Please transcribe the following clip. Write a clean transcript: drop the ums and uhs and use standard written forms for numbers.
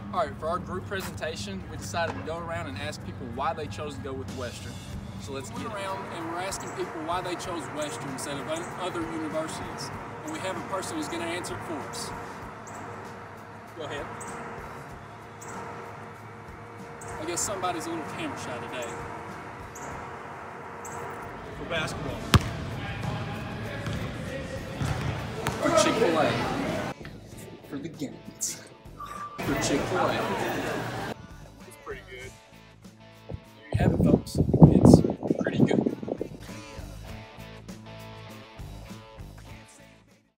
All right, for our group presentation, we decided to go around and ask people why they chose to go with Western. So let's get around and we're asking people why they chose Western instead of other universities. And we have a person who's going to answer it for us. Go ahead. I guess somebody's a little camera shy today. For basketball. Or Chick-fil-A. For the games. For Chick-fil-A. It's pretty good. There you have it, folks. It's